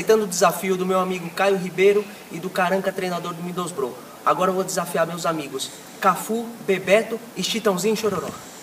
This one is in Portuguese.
aceitando o desafio do meu amigo Caio Ribeiro e do Caranca, treinador do Middlesbrough. Agora eu vou desafiar meus amigos Cafu, Bebeto e Chitãozinho Chororó.